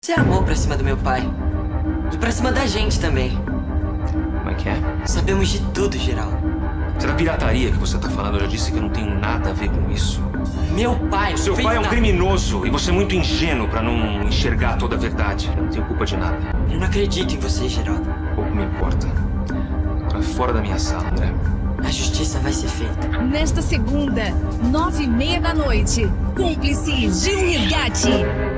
Você armou pra cima do meu pai. E pra cima da gente também. Como é que é? Sabemos de tudo, Geraldo. Será pirataria que você tá falando? Eu já disse que eu não tenho nada a ver com isso. Meu pai não Seu fez pai é um nada. criminoso e você é muito ingênuo pra não enxergar toda a verdade. Eu não tenho culpa de nada. Eu não acredito em você, Geraldo. Pouco me importa. Agora fora da minha sala, André. A justiça vai ser feita. Nesta segunda, 21h30 da noite, Cúmplices de um Resgate.